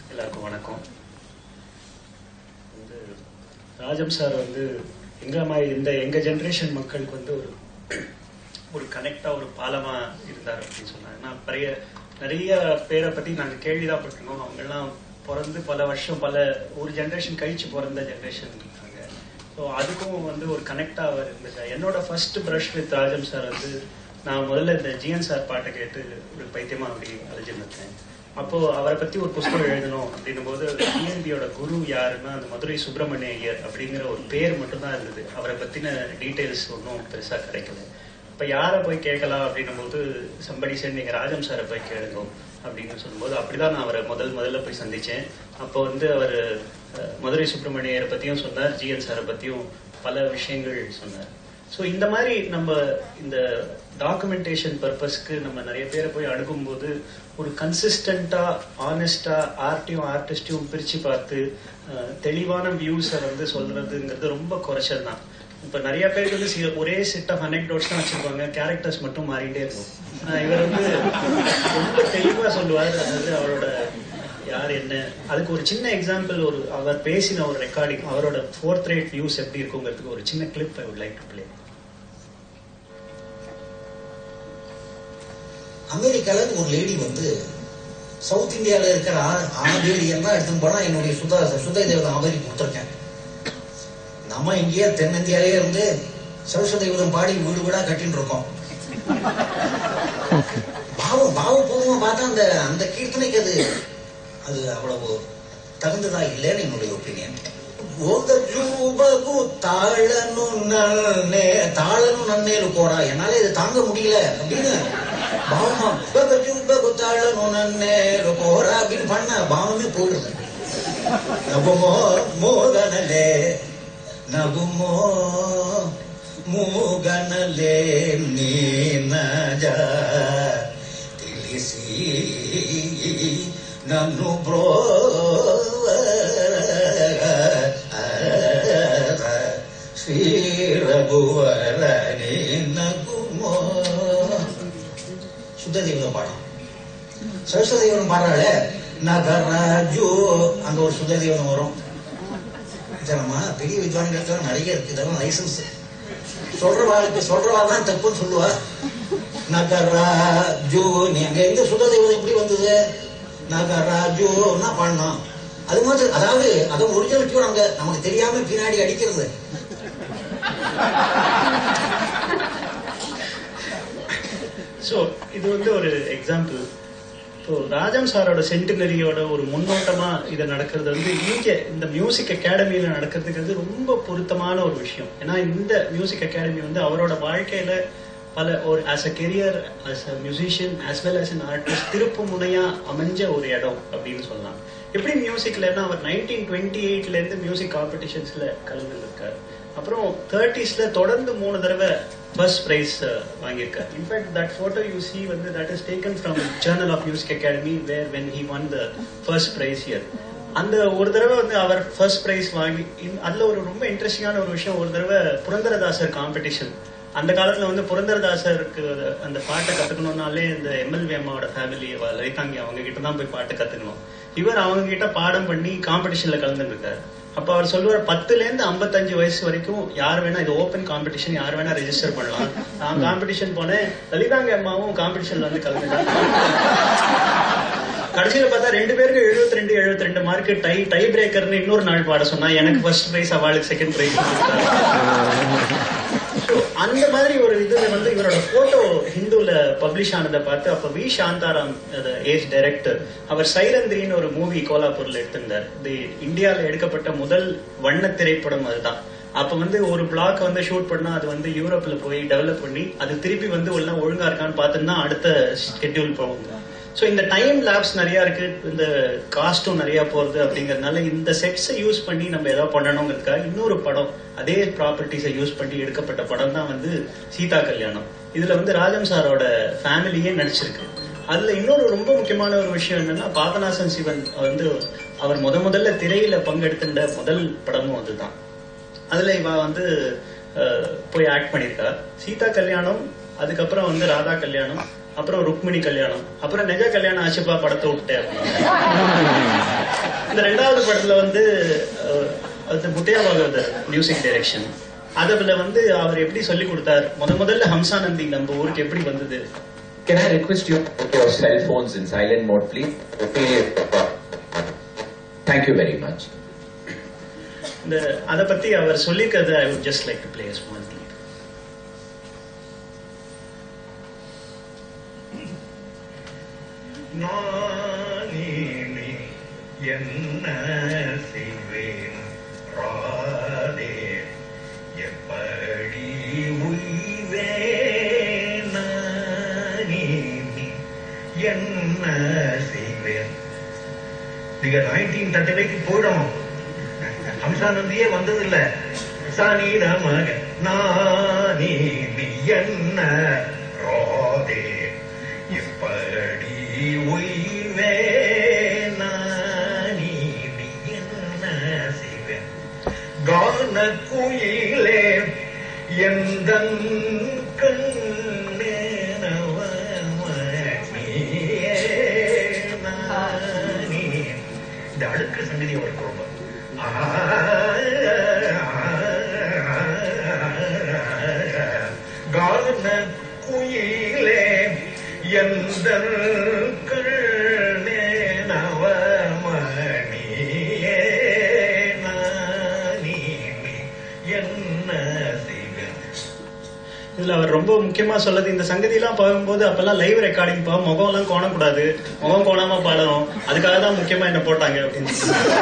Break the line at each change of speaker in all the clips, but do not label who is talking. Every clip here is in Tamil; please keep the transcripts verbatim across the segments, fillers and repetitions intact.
எல்லாருக்கும் வணக்கம். வந்து ராஜம் சார் வந்து எங்க மாதிரி இந்த எங்க ஜென்ரேஷன் மக்களுக்கு வந்து ஒரு ஒரு கனெக்டா ஒரு பாலமா இருந்தார் அப்படின்னு சொன்னாங்க. நான் நிறைய நிறைய பேரை பத்தி நாங்க கேள்விதான் பட்டிருக்கோம். அவங்க எல்லாம் பிறந்து பல வருஷம் பல ஒரு ஜென்ரேஷன் கழிச்சு பிறந்த ஜென்ரேஷன் இருக்காங்க. ஸோ அதுக்கும் வந்து ஒரு கனெக்டா அவர் இருந்துச்சு. என்னோட first brush with Rajam sir வந்து நான் முதல்ல இந்த ஜிஎன் சார் பாட்டை கேட்டு ஒரு பைத்தியமா அப்படி அழைச்சிருந்தேன். அப்போ அவரை பத்தி ஒரு புஸ்தகம் எழுதணும் அப்படின்னும் போது டிஎன்பியோட குரு யாருன்னா அந்த மதுரை சுப்பிரமணிய ஐயர் அப்படிங்கிற ஒரு பேர் மட்டும்தான் இருந்தது. அவரை பத்தின டீட்டெயில்ஸ் ஒன்றும் பெருசா கிடைக்கல. இப்ப யாரை போய் கேட்கலாம் அப்படின்னும் போது சம்படி சார் நீங்க ராஜம் சாரை போய் கேளுங்க அப்படின்னு சொல்லும்போது அப்படிதான் நான் அவரை முதல் முதல்ல போய் சந்திச்சேன். அப்போ வந்து அவர் மதுரை சுப்பிரமணியரை பத்தியும் சொன்னார், ஜிஎன் சாரை பத்தியும் பல விஷயங்கள் சொன்னார். ஸோ இந்த மாதிரி நம்ம இந்த டாக்குமெண்டேஷன் பர்பஸ்க்கு நம்ம நிறைய பேரை போய் அணுகும்போது ஒரு கன்சிஸ்டண்டா ஆனஸ்டா ஆர்ட்டையும் ஆர்டிஸ்டையும் பிரிச்சு பார்த்து தெளிவான வியூஸை வந்து சொல்றதுங்கிறது ரொம்ப குறைச்சல் தான். இப்ப நிறைய பேருக்கு வந்து ஒரே செட் ஆஃப் அனெக்டோட்ஸ் தான் வச்சிருப்பாங்க, கேரக்டர்ஸ் மட்டும் மாறிட்டே இருக்கும். இவர் வந்து ரொம்ப தெளிவா சொல்லுவார். அதாவது அவரோட யார் என்ன, அதுக்கு ஒரு சின்ன எக்ஸாம்பிள், ஒரு அவர் பேசின ஒரு ரெக்கார்டிங், அவரோட ஃபோர்த் ரேட் வியூஸ் எப்படி இருக்குங்கிறதுக்கு ஒரு சின்ன clip I would like to play.
அமெரிக்கால ஒரு லேடி வந்து சவுத் இந்தியாவில் இருக்கிற ஆனபேடி எல்லாம் எடுத்துன்னு போனா என்னுடைய சுத சுத தேவதம் ஆபரி கொடுத்துருக்கேன். நம்ம இங்கேயே தென்னிந்தியாலே இருந்து சரஸ்வ தேவதம் பாடி வீடு வீடா கட்டின்னு இருக்கோம். பாவம் பாவபூர்வமா பார்த்தா அந்த அந்த கீர்த்தனைக்கு அது அது அவ்வளவு தகுந்ததா இல்லைன்னு என்னுடைய ஒப்பீனியன். தாளனும் நன்னே தாளனும் நன்னேரு போறா, என்னால இது தாங்க முடியல அப்படின்னு பாவமா தாளனும் நன்னேரு போறா அப்படின்னு பண்ண பாவமே போயிடுது. நகுமோ மோகனலே நகுமோ மூகனலே நீ நஜா ತಿಳಿಸಿ ನನ್ನು ಬ್ರೋ ಶ್ರೀ ರಘುವರ ನಗುಮೋ. சுத்ததேவதம் பாடம். சரஸ்வதேவதம் பாடுறாளே நகராஜு, அங்க ஒரு சுத்ததேவதம் வரும். நம்ம பெரிய வித்வான்கள் நிறைய இருக்கு, இதெல்லாம் லைசன்ஸ். சொல்றவாளுக்கு சொல்றவா தான் தப்புன்னு சொல்லுவா. நகராஜு, நீ அங்க எங்க சுத்ததேவதம் எப்படி வந்தது? நகராஜுன்னா பாடணும். அது மாதிரி அதாவது அதை ஒரிஜினலிட்டியும் அங்க நமக்கு தெரியாம பின்னாடி அடிக்கிறது.
ஸோ இது வந்து ஒரு எக்ஸாம்பிள். இப்போ ராஜம் சாரோட சென்டினரியோட ஒரு முன்னோட்டமா இதை நடக்கிறது வந்து இங்க இந்த மியூசிக் அகாடமியில நடக்கிறதுக்கு ரொம்ப பொருத்தமான ஒரு விஷயம். ஏன்னா இந்த மியூசிக் அகாடமி வந்து அவரோட வாழ்க்கையில பல ஒரு as a career, as a musician as well as an artist திருப்பு முனையா அமைஞ்ச ஒரு இடம் அப்படின்னு சொல்லலாம். எப்படி மியூசிக்லன்னா அவர் நைன்டீன் டுவெண்ட்டி எயிட்ல இருந்து மியூசிக் காம்படிஷன்ஸ்ல கலந்துருக்காரு. அப்புறம் தேர்ட்டிஸ்ல தொடர்ந்து மூணு தடவை ஃபர்ஸ்ட் பிரைஸ் வாங்கியிருக்காரு. In fact that photo you see வந்து that is taken from journal of music academy where when he won the first prize year. அந்த ஒரு தடவை வந்து அவர் ஃபர்ஸ்ட் பிரைஸ் வாங்கி அதுல ஒரு ரொம்ப இன்ட்ரெஸ்டிங்கான ஒரு விஷயம், ஒரு தடவை புரந்தரதாசர் காம்படிஷன். அந்த காலத்துல வந்து புரந்தரதாசருக்கு அந்த பாட்டை கத்துக்கணும்னாலே இந்த எம்எல்வி அம்மாவோட ஃபேமிலி லலிதாங்கி அவங்க கிட்ட தான் போய் பாட்டு கத்துக்கணும். இவர் அவங்க கிட்ட பாடம் பண்ணி காம்படிஷன்ல கலந்துருக்காரு. அப்ப அவர் சொல்லுவார், பத்துல இருந்து ஐம்பத்தஞ்சு வயசு வரைக்கும் யார் வேணா, இது ஓப்பன் காம்படிஷன், யார் வேணா ரெஜிஸ்டர் பண்ணலாம். நான் காம்படிஷன் போனேன், லலிதாங்கி அம்மாவும் காம்படிஷன்ல வந்து கலந்துட்டாங்க. கடைசியில பார்த்தா ரெண்டு பேருக்கு எழுபத்தி ரெண்டு எழுபத்தி ரெண்டு மார்க் டை டை பிரேக்கர்னு இன்னொரு நாள் பாட சொன்னா எனக்கு ஃபர்ஸ்ட் பிரைஸ், அவளுக்கு செகண்ட் பிரைஸ். அந்த மாதிரி ஒரு இதுல வந்து இவரோட போட்டோ ஹிந்துல பப்ளிஷ் ஆனதை பார்த்து அப்ப வி சாந்தாராம் ஏஜ் டைரக்டர், அவர் சைரந்திரின்னு ஒரு மூவி கோலாப்பூர்ல எடுத்திருந்தார். இது இந்தியாவில எடுக்கப்பட்ட முதல் வண்ண திரைப்படம் அதுதான். அப்ப வந்து ஒரு பிளாக் வந்து ஷூட் பண்ணா அது வந்து யூரோப்ல போய் டெவலப் பண்ணி அது திருப்பி வந்து எல்லாம் ஒழுங்கா இருக்கான்னு பார்த்துன்னா அடுத்த ஸ்கெட்யூல் போவாங்க. ஸோ இந்த டைம் லேப்ஸ் நிறைய இருக்கு, இந்த காஸ்டும் நிறைய போறது அப்படிங்கறதுனால இந்த செட்ஸை யூஸ் பண்ணி நம்ம ஏதாவது பண்ணணுங்கிறதுக்காக இன்னொரு படம் அதே ப்ராப்பர்ட்டிஸை யூஸ் பண்ணி எடுக்கப்பட்ட படம் தான் வந்து சீதா கல்யாணம். இதுல வந்து ராஜம் சாரோட ஃபேமிலியே நடிச்சிருக்கு. அதுல இன்னொரு ரொம்ப முக்கியமான ஒரு விஷயம் என்னன்னா, பாபநாசம் சிவன் வந்து அவர் முத முதல்ல திரையில பங்கெடுத்துட்ட முதல் படமும் அதுதான். அதுல இவ வந்து போய் ஆக்ட் பண்ணிருக்கா. சீதா கல்யாணம், அதுக்கப்புறம் வந்து ராதா கல்யாணம், அப்புறம் ருக்மிணி கல்யாணம், அப்புறம் நெஜ கல்யாணம் ஆச்சுப்பா படத்தை விட்டேன். திருமால் படத்துல வந்து அது முத்தையா பாகவதர் மியூசிக் டைரக்ஷன். அதுல வந்து அவர் எப்படி சொல்லி கொடுத்தார், முத முதல்ல ஹம்சானந்தி நம்ம ஊருக்கு எப்படி வந்தது?
Can I request you to put your cell phones in silent mode, please? Thank you very much.
இந்த அத பத்தி அவர் சொல்லிருக்கிறது I would just like to play a small clip.
நானே என்ன செய்வேன் ராதே எப்படி உய்வேன் நானே என்ன செய்வேன். நீங்க நைன்டீன் தேர்ட்டி ஃபைவ்க்கு போயிடணும். ஹம்சானந்தியே வந்தது இல்ல. சானிதமாக நானே என்ன ராதே எப்படி உய்வே நானே என்ன செய்வேன். கான குயிலே எந்த கண்ணே நானே. இந்த அடுக்கு சங்கதி அவருக்கு ரொம்ப கான குயிலே எந்த கண்ணே நவமணியே நானே என்ன செய்வேன்.
இதுல அவர் ரொம்ப முக்கியமா சொல்லது, இந்த சங்கதி எல்லாம் பார்க்கும்போது அப்பெல்லாம் லைவ் ரெக்கார்டிங் பா முகம் எல்லாம் கோணக்கூடாது, முகம் கோணாம பாடணும், அதுக்காக தான் முக்கியமா என்ன போட்டாங்க அப்படின்னு.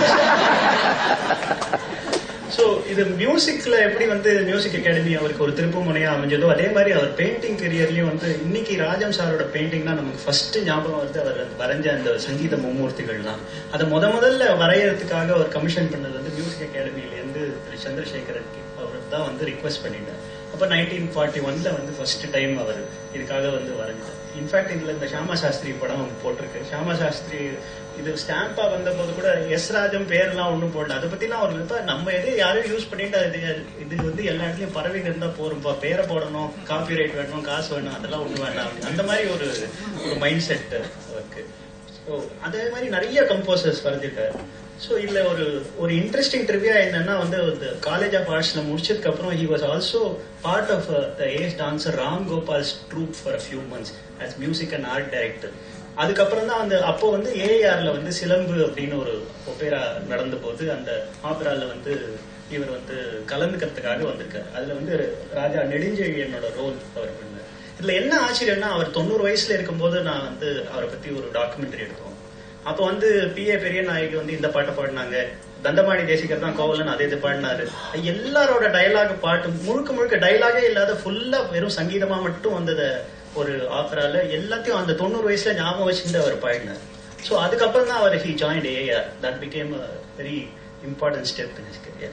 சோ இது மியூசிக்ல எப்படி வந்து மியூசிக் அகாடமி அவருக்கு ஒரு திருப்பு முனையா அமைஞ்சதோ, அதே மாதிரி அவர் பெயிண்டிங் கரியர்லயும் வந்து இன்னைக்கு ராஜம் சாரோட பெயிண்டிங்னா நமக்கு ஃபர்ஸ்ட் ஞாபகம் வந்து அவர் வரைஞ்ச அந்த சங்கீத மும்மூர்த்திகள் தான். அதை முத முதல்ல வரையறதுக்காக அவர் கமிஷன் பண்ணது வந்து மியூசிக் அகாடமியில இருந்து திரு சந்திரசேகரன் அவர் தான் வந்து ரிக்வெஸ்ட் பண்ணிட்டார். அப்ப நைன்டீன் ஃபார்ட்டி ஒன்ல வந்து ஃபர்ஸ்ட் டைம் அவர் இதுக்காக வந்து வரைஞ்சார். இன்ஃபேக்ட் இதுல இந்த ஷியாமா சாஸ்திரி படம் போட்டிருக்கு. ஷியாமா சாஸ்திரி இது ஸ்டாம்பா வந்த போது கூட எஸ் ராஜம் பேர்லாம் ஒண்ணும் போடல. அதை பத்தி எல்லாம் அவருக்கு இப்ப நம்ம எது யாரும் யூஸ் பண்ணிட்டு இது இது வந்து எல்லா இடத்துலயும் பரவிட்டு இருந்தா போறோம்ப்பா, பேரை போடணும், காப்பி ரைட் வேணும், காசு வேணும், அதெல்லாம் ஒண்ணு வேண்டாம், அந்த மாதிரி ஒரு ஒரு மைண்ட் செட் அவருக்கு. ஸோ அதே மாதிரி நிறைய கம்போசர்ஸ் வரைஞ்சிருக்காரு. ஸோ இதுல ஒரு ஒரு இன்ட்ரெஸ்டிங் ட்ரிவியா என்னன்னா வந்து காலேஜ் ஆஃப் ஆர்ட்ஸ்ல முடிச்சதுக்கு அப்புறம் he was also part of the ace dancer Ram Gopal's troupe for a few months as music and art director. அதுக்கப்புறம் தான் அந்த அப்போ வந்து ஏஆர்ல வந்து சிலம்பு அப்படின்னு ஒரு ஒப்பேரா நடந்த போது அந்த ஆப்பரால வந்து இவர் வந்து கலந்துக்கிறதுக்காக வந்திருக்காரு. அதுல வந்து ராஜா நெடுஞ்செழியனோட ரோல் அவர் பண்ணார். இதுல என்ன ஆச்சரியம்னா, அவர் தொண்ணூறு வயசுல இருக்கும்போது நான் வந்து அவரை பத்தி ஒரு டாக்குமெண்ட்ரி எடுத்தோம். அப்ப வந்து பி ஏ பெரிய நாயகி வந்து இந்த பாட்டை பாடினாங்க, தண்டமாணி தேசிகர் தான் கோவலன் அதே இது பாடினாரு. எல்லாரோட டயலாக் பாட்டு முழுக்க முழுக்க டயலாகே இல்லாத ஃபுல்லா வெறும் சங்கீதமா மட்டும் வந்தத ஒரு ஆப்பரால எல்லாத்தையும் அந்த தொண்ணூறு வயசுல ஞாபகம் வச்சுட்டு அவர் பாடினார். ஸோ அதுக்கப்புறம் தான் அவர் he joined AR. That became a very important step in his career.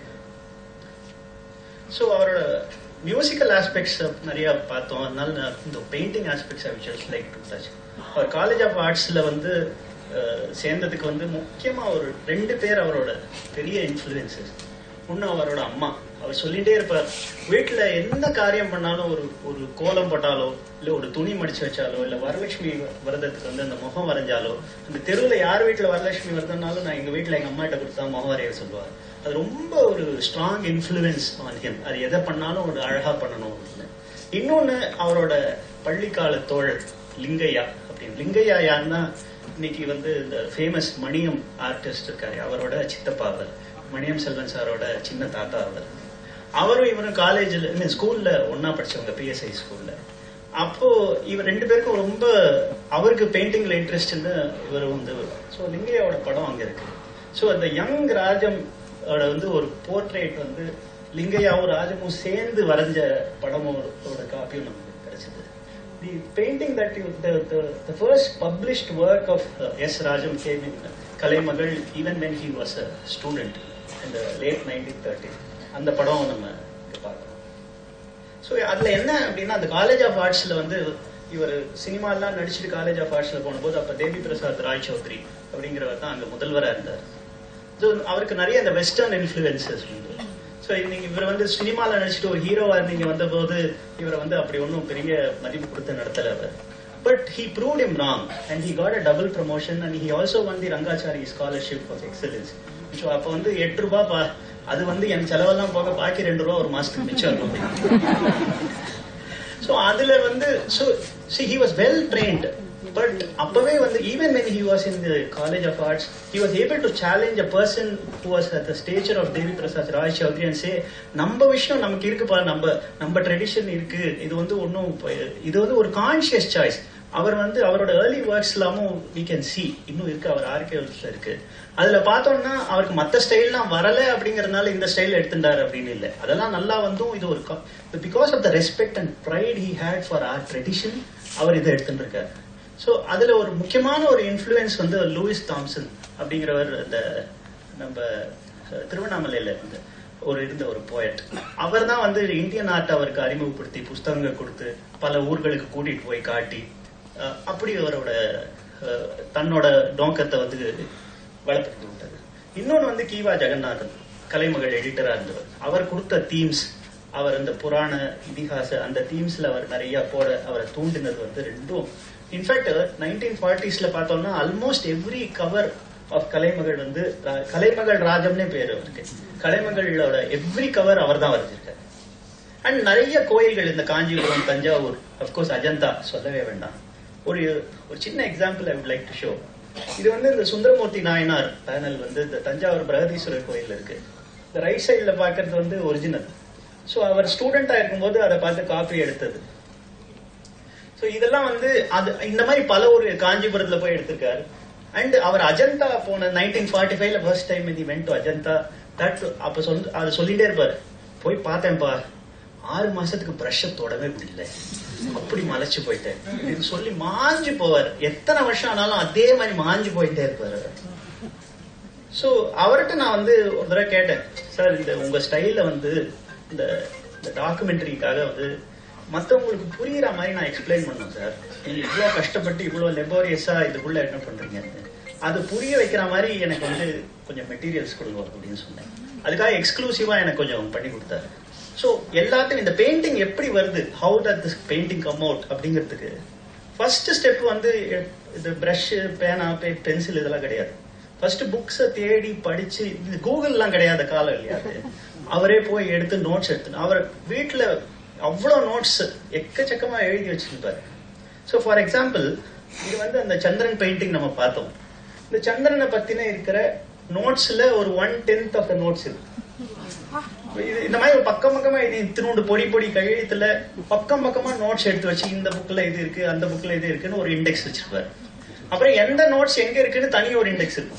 So அவரோட மியூசிக்கல் ஆஸ்பெக்ட்ஸ் நிறைய பார்த்தோம். அதனால இந்த painting aspects I just like to touch. அவர் காலேஜ் ஆஃப் ஆர்ட்ஸ்ல வந்து சேர்ந்ததுக்கு வந்து முக்கியமா ஒரு ரெண்டு பேர் அவரோட பெரிய இன்ஃபுளுசஸ். ஒன்னு அவரோட அம்மா. அவர் சொல்லிட்டே இருப்பார், வீட்டுல என்ன காரியம் பண்ணாலும், ஒரு ஒரு கோலம் போட்டாலோ இல்ல ஒரு துணி மடிச்சு வச்சாலோ இல்ல வரலட்சுமி விரதத்துக்கு வந்து அந்த முகம் வரைஞ்சாலோ, அந்த தெருவுல யார் வீட்டுல வரலட்சுமி விரதம்னாலும் நான் எங்க வீட்டுல எங்க அம்மா கிட்ட கொடுத்தா முகம் வரைய சொல்லுவார். அது ரொம்ப ஒரு ஸ்ட்ராங் இன்ஃபுளுன்ஸ் ஆன் ஹிம். அது எதை பண்ணாலும் ஒரு அழகா பண்ணணும். இன்னொன்னு அவரோட பள்ளிக்கால தோழர் லிங்கையா அப்படின்னு. லிங்கையா யாருன்னா இன்னைக்கு வந்து இந்த ஃபேமஸ் மணியம் ஆர்டிஸ்ட் இருக்காரு, அவரோட சித்தப்பா அவர். மணியம் செல்வன் சாரோட சின்ன தாத்தா அவர். அவரும் இவரும் காலேஜ்ல ஸ்கூல்ல ஒன்னா படிச்சவங்க, பிஎஸ்ஐ ஸ்கூல்ல. அப்போ இவர் ரெண்டு பேருக்கும் ரொம்ப அவருக்கு பெயிண்டிங்ல இன்ட்ரெஸ்ட்னு இவர் வந்து. ஸோ லிங்கையாவோட படம் அங்க இருக்கு. ஸோ அந்த யங் ராஜம் வந்து ஒரு போர்ட்ரேட் வந்து லிங்கையாவும் ராஜமும் சேர்ந்து வரைஞ்ச படமோட காப்பியும் நமக்கு கிடைச்சது. The painting that you, the, the, the first published work of uh, S. Rajam came in uh, Kalaimagal even when he was a student in the late nineteen thirties. அந்த படம் நம்ம பார்க்கலாம். ஸோ அதுல என்ன அப்படின்னா, அந்த காலேஜ் ஆஃப் ஆர்ட்ஸ்ல வந்து இவர் சினிமா எல்லாம் நடிச்சுட்டு காலேஜ் ஆஃப் ஆர்ட்ஸ்ல போனபோது அப்ப தேவி பிரசாத் ராய் சௌத்ரி அப்படிங்கிறவர் தான் அங்க முதல்வரா இருந்தார். ஸோ அவருக்கு நிறைய அந்த வெஸ்டர்ன் இன்ஃபுளுசஸ் உண்டு. ஸோ இன்னைக்கு இவர் வந்து சினிமாவில் நடிச்சுட்டு ஒரு ஹீரோவா இருந்தீங்க வந்த போது இவரை வந்து அப்படி ஒன்றும் பெரிய மதிப்பு கொடுத்து நடத்தல அவர். But he proved him wrong and he got a double promotion and he also won the Rangachari scholarship of excellence. So அப்போ வந்து எட்டு ரூபாய் பா அது வந்து என் செலவெல்லாம் போக பாக்கி ரெண்டு ரூபா ஒரு மாசத்துக்கு மிச்சம் இருக்கும். ஸோ அதுல வந்து so see he was well trained. But அப்பவே வந்து even when he was in the college of arts he was able to challenge a person who was at the stature of Devi Prasad Roy Chowdhury and say நம்ம விஷயம் நமக்கு இருக்குப்பா, நம்ம நம்ம ட்ரெடிஷன் இருக்கு, இது வந்து ஒன்றும் இது வந்து ஒரு கான்சியஸ் சாய்ஸ். அவர் வந்து அவரோட ஏர்லி ஒர்க்ஸ் எல்லாமும் வி கேன் சி இன்னும் இருக்கு, அவர் ஆர்கியல்ஸ்ல இருக்கு. அதுல பார்த்தோம்னா அவருக்கு மற்ற ஸ்டைல்லாம் வரல அப்படிங்கறதுனால இந்த ஸ்டைல் எடுத்துட்டாரு அப்படின்னு இல்லை, அதெல்லாம் நல்லா வந்தும் இது ஒரு because of the respect and pride he had for our tradition அவர் இதை எடுத்துட்டு இருக்காரு. ஸோ அதுல ஒரு முக்கியமான ஒரு இன்ஃப்ளூயன்ஸ் வந்து லூயிஸ் தாம்சன் அப்படிங்கிறவர் இந்த நம்ம திருவண்ணாமலையில இருந்து ஒரு இருந்த ஒரு போயட். அவர் தான் வந்து இந்தியன் ஆர்ட் அவருக்கு அறிமுகப்படுத்தி புஸ்தகங்கள் கொடுத்து பல ஊர்களுக்கு கூட்டிட்டு போய் காட்டி அப்படி அவரோட தன்னோட நோக்கத்தை வந்து வளர்த்துட்டு விட்டாரு. இன்னொன்று வந்து கீவா ஜெகநாதன் கலைமகள் எடிட்டரா இருந்தவர். அவர் கொடுத்த தீம்ஸ், அவர் அந்த புராண இதிகாச அந்த தீம்ஸ்ல அவர் நிறைய போட அவரை தூண்டினது வந்து ரெண்டும். இன்ஃபேக்ட் நைன்டீன் ஃபார்ட்டிஸ்ல பார்த்தோம்னா almost every cover of Kalaimagal வந்து கலைமகள் ராஜம்னே பேரு அவருக்கு. கலைமகளோட எவ்ரி கவர் அவர் தான் வரைஞ்சிருக்காரு. அண்ட் நிறைய கோயில்கள் இந்த காஞ்சிபுரம், தஞ்சாவூர், அப்கோர்ஸ் அஜந்தா சொல்லவே வேண்டாம். ஒரு ஒரு சின்ன example I would like to show. இது வந்து இந்த சுந்தரமூர்த்தி நாயனார் பேனல் வந்து இந்த தஞ்சாவூர் பிரகதீஸ்வரர் கோயில் இருக்கு. இந்த ரைட் சைட்ல பாக்குறது வந்து ஒரிஜினல். ஸோ அவர் ஸ்டூடெண்டா இருக்கும்போது அதை பார்த்து காப்பி எடுத்தது. ஸோ இதெல்லாம் வந்து அது இந்த மாதிரி பல ஒரு காஞ்சிபுரத்துல போய் எடுத்திருக்காரு. அண்ட் அவர் அஜந்தா போன நைன்டீன் ஃபார்ட்டி ஃபைவ்ல ஃபர்ஸ்ட் டைம் இது வென்ட் டு அஜந்தா. தட் அப்ப சொல் அதை சொல்லிட்டே இருப்பாரு, போய் பார்த்தேன்ப்பா, ஆறு மாசத்துக்கு பிரஷ் தொடவே முடியல, அப்படி மலைச்சு போயிட்டேன் இது சொல்லி மாஞ்சு போவார். எத்தனை வருஷம் ஆனாலும் அதே மாதிரி மாஞ்சு போயிட்டே இருப்பாரு. சோ அவர்கிட்ட நான் வந்து ஒரு தடவை கேட்டேன், சார் இந்த உங்க ஸ்டைல வந்து இந்த டாக்குமெண்ட்ரிக்காக வந்து மற்றவங்களுக்கு புரியுற மாதிரி நான் எக்ஸ்பிளைன் பண்ணேன் சார். நீங்க இவ்வளவு கஷ்டப்பட்டு இவ்வளவு லெபோரியஸா இதுக்குள்ள என்ன பண்றீங்க, அது புரிய வைக்கிற மாதிரி எனக்கு வந்து கொஞ்சம் மெட்டீரியல்ஸ் கொடுங்க அப்படின்னு சொன்னேன். அதுக்காக எக்ஸ்க்ளூசிவா எனக்கு கொஞ்சம் பண்ணி கொடுத்தாரு. ஸோ எல்லாத்தையும் இந்த பெயிண்டிங் எப்படி வருது, how that this painting come out அப்படிங்கிறதுக்கு ஃபர்ஸ்ட் ஸ்டெப் வந்து இது பிரஷ், பேனா, பென்சில் இதெல்லாம் கிடையாது. ஃபர்ஸ்ட் புக்ஸை தேடி படிச்சு, கூகுள்லாம் கிடையாத காலம் இல்லையா, அவரே போய் எடுத்து நோட்ஸ் எடுத்து அவர் வீட்டுல அவ்வளவு நோட்ஸ் எக்கச்சக்கமா எழுதி வச்சிருப்பாரு. ஸோ ஃபார் எக்ஸாம்பிள் இது வந்து அந்த சந்திரன் பெயிண்டிங் நம்ம பார்த்தோம். இந்த சந்திரனை பத்தின இருக்கிற நோட்ஸ்ல ஒரு one tenth of the notes இருக்கு. இந்த மாதிரி ஒரு பக்கம் பக்கமா இது இத்தினோண்டு பொடி பொடி கையெழுத்துல பக்கம் பக்கமா நோட்ஸ் எடுத்து வச்சு இந்த புக்ல இது இருக்கு அந்த புக்ல இது இருக்குன்னு ஒரு இண்டெக்ஸ் வச்சிருப்பாரு. அப்புறம் எந்த நோட்ஸ் எங்க இருக்குன்னு தனி ஒரு இண்டெக்ஸ் இருக்கும்.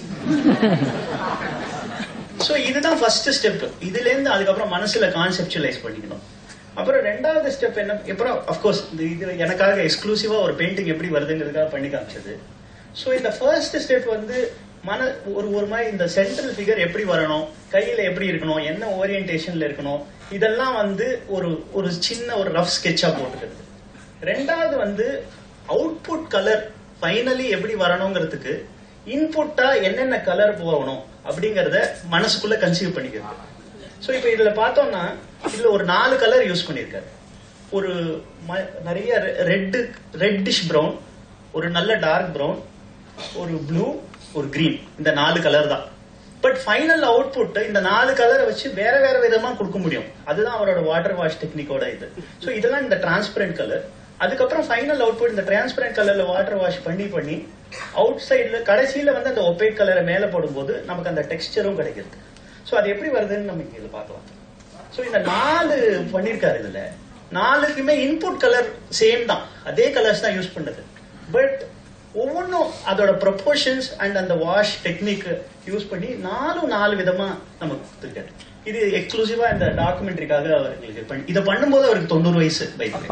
சோ இதுதான் ஃபர்ஸ்ட் ஸ்டெப். இதுல இருந்து அதுக்கப்புறம் மனசுல கான்செப்டுவலைஸ் பண்ணிக்கணும். அப்புறம் ரெண்டாவது ஸ்டெப் என்ன, அப்புறம் அப்கோர்ஸ் இது எனக்காக எக்ஸ்க்ளூசிவா ஒரு பெயிண்டிங் எப்படி வருதுங்கிறதுக்காக பண்ணி காமிச்சது. சோ இந்த ஃபர்ஸ்ட் ஸ்டெப் வந்து மன ஒரு ஒரு மாதிரி இந்த சென்ட்ரல் ஃபிகர் எப்படி வரணும், கையில எப்படி இருக்கணும், என்ன ஓரியன்டேஷன்ல இருக்கணும், இதெல்லாம் வந்து ஒரு ஒரு சின்ன ஒரு ரஃப் ஸ்கெட்சா போட்டுக்கிறது. ரெண்டாவது வந்து அவுட்புட் கலர் ஃபைனலி எப்படி வரணுங்கிறதுக்கு இன்புட்டா என்னென்ன கலர் போகணும் அப்படிங்கறத மனசுக்குள்ள கன்சீவ் பண்ணிக்கிறது. சோ இப்ப இதுல பார்த்தோம்னா இதுல ஒரு நாலு கலர் யூஸ் பண்ணிருக்காரு. ஒரு நிறைய ரெட் ரெட்டிஷ் பிரவுன், ஒரு நல்ல டார்க் பிரவுன், ஒரு ப்ளூ, ஒரு கிரீன், இந்த நாலு கலர் தான். பட் ஃபைனல் அவுட்புட் இந்த நாலு கலரை வச்சு வேற வேற விதமா கொடுக்க முடியும். அதுதான் அவரோட வாட்டர் வாஷ் டெக்னிக்கோட இது. சோ இதெல்லாம் இந்த டிரான்ஸ்பரண்ட் கலர். அதுக்கப்புறம் ஃபைனல் அவுட்புட் இந்த டிரான்ஸ்பரண்ட் கலர்ல வாட்டர் வாஷ் பண்ணி பண்ணி அவுட் சைட்ல கடைசியில வந்து அந்த ஒப்பேக் கலரை மேல போடும்போது நமக்கு அந்த டெக்ஸ்டரும் கிடைக்கிறது. சோ அது எப்படி வருதுன்னு நம்ம இங்க பார்க்கலாம். சோ இந்த நாலு பண்ணிருக்காரு. இதுல நாலுக்குமே இன்புட் கலர் சேம் தான், அதே கலர்ஸ் தான் யூஸ் பண்ணது. பட் ஒவ்வொன்றும் அதோட ப்ரொபோர்ஷன்ஸ் அண்ட் அந்த வாஷ் டெக்னிக் யூஸ் பண்ணி நாலும் நாலு விதமா நமக்கு கொடுத்துருக்காரு. இது எக்ஸ்க்ளூசிவா இந்த டாக்குமெண்ட்ரிக்காக அவர்களுக்கு இதை பண்ணும்போது அவருக்கு தொண்ணூறு வயசு பைக்.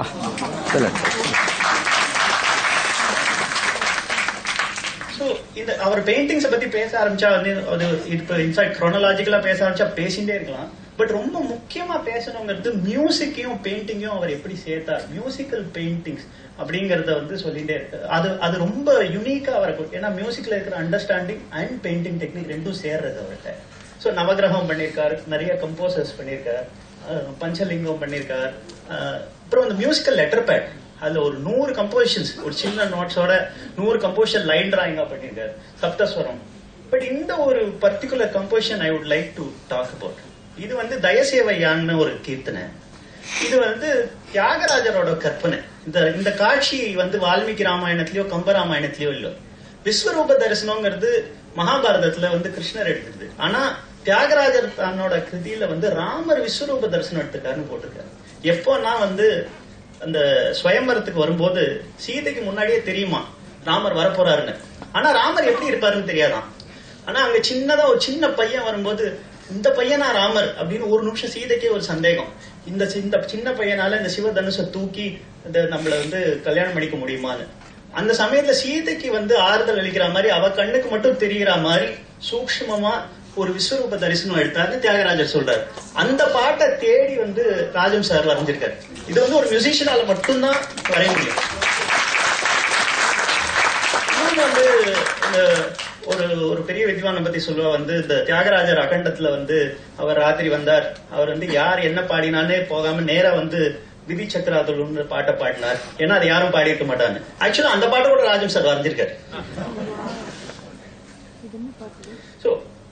ஸோ இந்த அவர் பெயிண்டிங்ஸை பத்தி பேச ஆரம்பிச்சா வந்து அது இப்போ இன்ஃபேக்ட் குரோனாலஜிக்கலா பேச ஆரம்பிச்சா பேசிட்டே இருக்கலாம். பட் ரொம்ப முக்கியமா பேசணுங்கிறது மியூசிக்கையும் பெயிண்டிங்கையும் அவர் எப்படி சேர்த்தார், மியூசிக்கல் பெயிண்டிங்ஸ் அப்படிங்கறத வந்து சொல்லிட்டே இருக்கு. அது அது ரொம்ப யூனிக்கா அவருக்கு, ஏன்னா மியூசிக்ல இருக்கிற அண்டர்ஸ்டாண்டிங் அண்ட் பெயிண்டிங் டெக்னிக் ரெண்டும் சேர்றது அவர்கிட்ட. ஸோ நவகிரகம் பண்ணியிருக்காரு, நிறைய கம்போசர்ஸ் பண்ணியிருக்காரு, பஞ்சலிங்கம் பண்ணியிருக்காரு. அப்புறம் அந்த மியூசிக்கல் லெட்டர் பேட், அதுல ஒரு நூறு கம்போசிஷன்ஸ், ஒரு சின்ன நோட்ஸோட நூறு கம்போசிஷன் லைன் டிராயிங்கா பண்ணியிருக்காரு. சப்தஸ்வரம், பட் இந்த ஒரு particular composition I would like to talk about. இது வந்து தயசேவையான்னு ஒரு கீர்த்தனை. இது வந்து தியாகராஜரோட கற்பனை. இந்த இந்த காட்சி வந்து வால்மீகி ராமாயணத்திலயோ கம்பராமாயணத்திலயோ இல்ல. விஸ்வரூப தரிசனம்ங்கிறது மகாபாரதத்துல வந்து கிருஷ்ணர் எடுத்தது. ஆனா தியாகராஜர் தன்னோட கிருதியில வந்து ராமர் விஸ்வரூப தரிசனம் எடுத்துக்காருன்னு போட்டிருக்காரு. எப்போனா வந்து அந்த ஸ்வயம்பரத்துக்கு வரும்போது சீதைக்கு முன்னாடியே தெரியுமா ராமர் வரப்போறாருன்னு. ஆனா ராமர் எப்படி இருப்பாருன்னு தெரியாதான். ஆனா அங்க சின்னதா ஒரு சின்ன பையன் வரும்போது இந்த பையனா ராமர் அப்படின்னு ஒரு நிமிஷம் சீதைக்கே ஒரு சந்தேகம். இந்த இந்த சின்ன பையனால இந்த சிவதனுஷை தூக்கி இந்த நம்மள வந்து கல்யாணம் பண்ணிக்க முடியுமான்னு. அந்த சமயத்துல சீதைக்கு வந்து ஆறுதல் அளிக்கிற மாதிரி அவ கண்ணுக்கு மட்டும் தெரிகிற மாதிரி சூக்ஷ்மமா ஒரு விஸ்வரூப தரிசனம் எடுத்தாரு தியாகராஜர் சொல்றாரு. அந்த பாட்டை தேடி வந்து ராஜம் சார் வரைஞ்சிருக்காரு. இது வந்து ஒரு மியூசிஷியனால மட்டும்தான் வரைய முடியும். வந்து ஒரு ஒரு பெரிய வித்வானை பத்தி சொல்லுவா வந்து இந்த தியாகராஜர் அகண்டத்துல வந்து அவர் ராத்திரி வந்தார். அவர் வந்து யார் என்ன பாடினாலே போகாம நேரா வந்து விதி சக்கராதுன்னு பாட்டை பாடினார். ஏன்னா அது யாரும் பாடியிருக்க மாட்டாங்க. ஆக்சுவலா அந்த பாட்டை கூட ராஜம் சார் வரைஞ்சிருக்காரு. சோ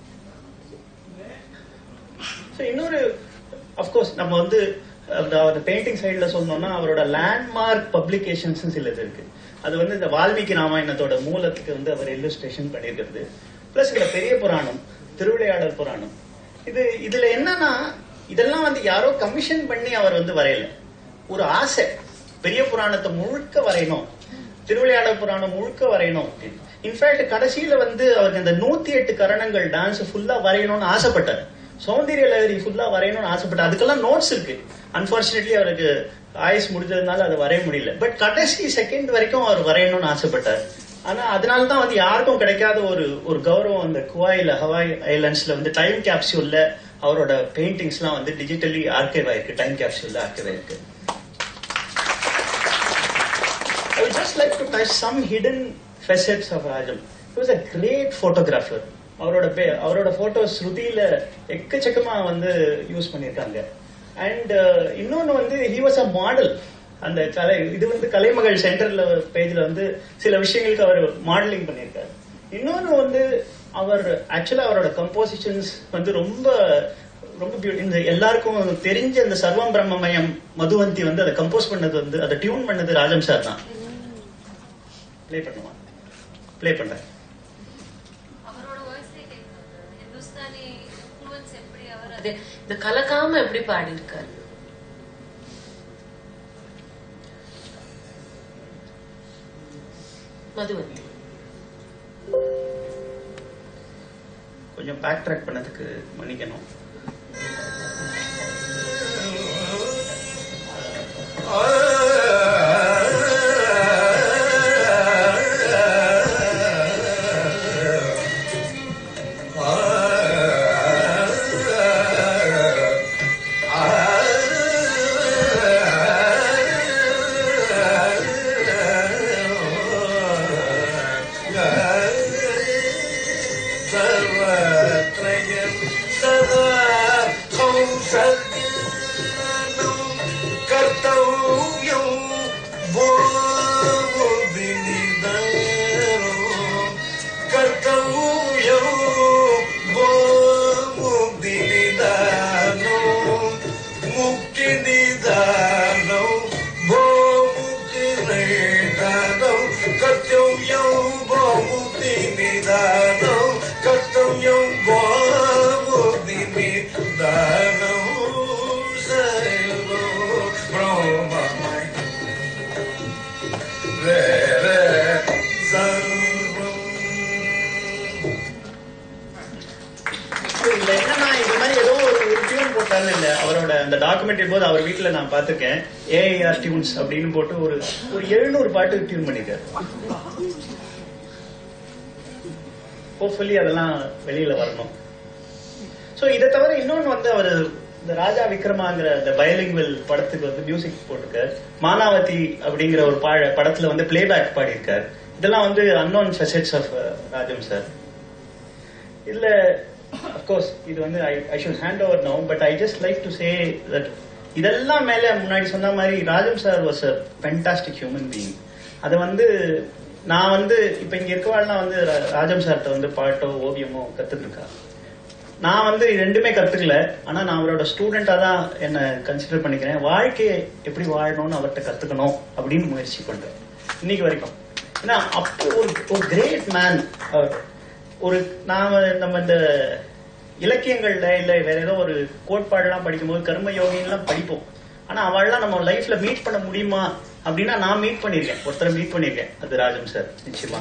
இன்னொரு அப்கோர்ஸ் நம்ம வந்து பெயிண்டிங் சைட்ல சொன்னோம்னா அவரோட லேண்ட்மார்க் பப்ளிகேஷன்ஸ் சிலது இருக்கு. அது வந்து இந்த வால்மீகி ராமாயணத்தோட மூலத்துக்கு வந்து அவர் இல்லுஸ்ட்ரேஷன் பண்ணியிருக்கிறது. பிளஸ் இந்த பெரிய புராணம், திருவிளையாடல் புராணம். இது இதுல என்னன்னா இதெல்லாம் வந்து யாரோ கமிஷன் பண்ணி அவர் வந்து வரையல. ஒரு ஆசை, பெரிய புராணத்தை முழுக்க வரையணும், திருவிளையாடல் புராணம் முழுக்க வரையணும். இன்ஃபேக்ட் கடைசியில வந்து அவருக்கு இந்த நூத்தி எட்டு கரணங்கள் டான்ஸ் ஃபுல்லா வரையணும்னு ஆசைப்பட்டார். சௌந்தரிய லஹரி ஃபுல்லா வரையணும்னு ஆசைப்பட்டார். அதுக்கெல்லாம் நோட்ஸ் இருக்கு. அன்பார்ச்சுனேட்லி அவருக்கு ஆயுஸ் முடிஞ்சதுனால அதை வரைய முடியல. பட் கடைசி செகண்ட் வரைக்கும் அவர் வரையணும்னு ஆசைப்பட்டார். ஆனா அதனாலதான் வந்து யாருக்கும் கிடைக்காத ஒரு ஒரு கௌரவம் அந்த குவாயில ஹவாய் ஐலாண்ட்ஸ்ல வந்து டைம் கேப்சூல்ல அவரோட பெயிண்டிங்ஸ் எல்லாம் வந்து டிஜிட்டலி ஆர்கைவ் ஆயிருக்கு. டைம் கேப்சூல்ல ஆர்கைவ் ஆயிருக்கு. I would just like to touch some hidden facets of Rajam. He was a great photographer. அவரோட அவரோட போட்டோஸ் ஸ்ருதியில எக்கச்சக்கமா வந்து யூஸ் பண்ணிருக்காங்க. அண்ட் இன்னொன்னு வந்து he was a model. அந்த கலை இது வந்து கலைமகள் சென்டர்ல பேஜ்ல வந்து சில விஷயங்களுக்கு அவர் மாடலிங் பண்ணியிருக்காரு. இன்னொன்னு வந்து அவர் ஆக்சுவலா அவரோட கம்போசிஷன்ஸ் வந்து ரொம்ப ரொம்ப பியூட்டி. இந்த எல்லாருக்கும் தெரிஞ்ச அந்த சர்வம் பிரம்மமயம் மதுவந்தி வந்து அதை கம்போஸ் பண்ணது வந்து அதை டியூன் பண்ணது ராஜம் சார் தான். பிளே பண்ணுவான் பிளே பண்றேன்.
இந்த கலக்காம எப்படி பாடி இருக்காரு. மதுவந்தி
கொஞ்சம் பேக் ட்ராக் பண்ணதுக்கு மன்னிக்கணும். அவரோட அந்த டாக்குமெண்ட்ரி போது அவர் வீட்டுல நான் பாத்துருக்கேன். ஏஐஆர் டியூன்ஸ் அப்படின்னு போட்டு ஒரு ஒரு எழுநூறு பாட்டு டியூன் பண்ணிருக்காரு. ஹோப்ஃபுல்லி அதெல்லாம் வெளியில வரணும். சோ இதை தவிர இன்னொன்னு வந்து அவர் இந்த ராஜா விக்ரமாங்கிற இந்த பைலிங்குவல் படத்துக்கு வந்து மியூசிக் போட்டிருக்காரு. மானாவதி அப்படிங்கிற ஒரு படத்துல வந்து பிளேபேக் பாடியிருக்காரு. இதெல்லாம் வந்து unknown facets of Rajam sir. இதுல of course இது வந்து I, I should hand over now, but I just like to say that இதெல்லாம் மேல முன்னாடி சொன்ன மாதிரி Rajam sir was a fantastic human being. அதை வந்து நான் வந்து இப்ப இங்க இருக்கவாள்லாம் வந்து ரா- ராஜம் சார்ட்ட வந்து பாட்டோ ஓவியமோ கத்துட்டு இருக்கா. நான் வந்து இது ரெண்டுமே கத்துக்கல. ஆனா நான் அவரோட ஸ்டூடெண்டா தான் என்ன கன்சிடர் பண்ணிக்கிறேன். வாழ்க்கையை எப்படி வாழணும்னு அவர்கிட்ட கத்துக்கணும் அப்படின்னு முயற்சி பண்றேன் இன்னைக்கு வரைக்கும். ஏன்னா அப்போ ஒரு ஒரு கிரேட் மேன் அவர். ஒரு நாம நம்ம இந்த இலக்கியங்கள்ல இல்ல வேற ஏதோ ஒரு கோட்பாடுலாம் படிக்கும்போது கர்ம யோகின்லாம் படிப்போம். ஆனா அவள்லாம் நம்ம லைஃப்ல மீட் பண்ண முடியுமா அப்படின்னா நான் மீட் பண்ணிருக்கேன், ஒருத்தரை மீட் பண்ணிருக்கேன். அது ராஜம் சார். நிச்சயமா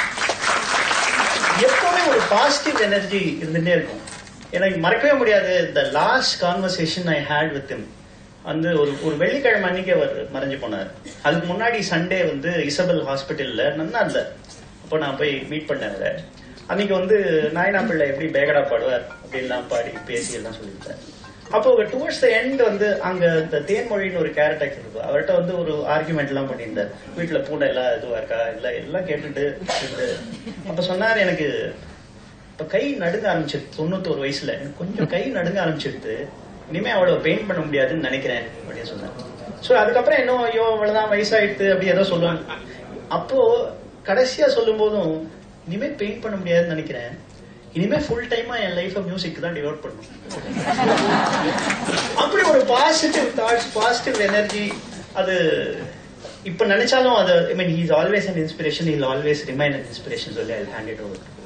எப்பவுமே ஒரு பாசிட்டிவ் எனர்ஜி இருந்துட்டே இருக்கும். எனக்கு மறக்கவே முடியாது the last conversation I had with him. வந்து ஒரு ஒரு வெள்ளிக்கிழமை அன்னைக்கு அவர் மறைஞ்சு போனார். அதுக்கு முன்னாடி சண்டே வந்து இசபெல் ஹாஸ்பிட்டல்ல நன்னா இருந்தார். அப்போ நான் போய் மீட் பண்ணேன். அன்னைக்கு வந்து நாயனா பிள்ளை எப்படி பேகடா பாடுவார் அப்படின்லாம் பாடி பேசி எல்லாம் சொல்லியிருந்தார். அப்போ டுவர்ட்ஸ் த எண்ட் வந்து அங்க இந்த தேன்மொழின்னு ஒரு கேரக்டர் இருக்கு. அவர்கிட்ட வந்து ஒரு ஆர்குமெண்ட் எல்லாம் பண்ணியிருந்தார். வீட்டுல பூனை எல்லாம் இதுவா இருக்கா இல்ல எல்லாம் கேட்டுட்டு இருந்து. அப்ப சொன்னார், எனக்கு இப்ப கை நடுங்க ஆரம்பிச்சிருது. தொண்ணூத்தோரு வயசுல எனக்கு கொஞ்சம் கை நடுங்க ஆரம்பிச்சிருது. இனிமே அவ்வளவு பெயிண்ட் பண்ண முடியாதுன்னு நினைக்கிறேன் அப்படின்னு சொன்னார். சோ அதுக்கப்புறம் இன்னும் ஐயோ அவ்வளவுதான் வயசாயிடுது அப்படி ஏதோ சொல்லுவாங்க. அப்போ கடைசியா சொல்லும் போதும் இனிமே பெயிண்ட் பண்ண முடியாதுன்னு நினைக்கிறேன். இனிமே ஃபுல் டைமா என் லைஃப் மியூசிக் தான் டிவோட் பண்ணும். அப்படி ஒரு பாசிட்டிவ் தாட்ஸ், பாசிட்டிவ் எனர்ஜி. அது இப்ப நினைச்சாலும் அது I mean he is always an inspiration. He will always remain an inspiration. சொல்லி I will hand it over.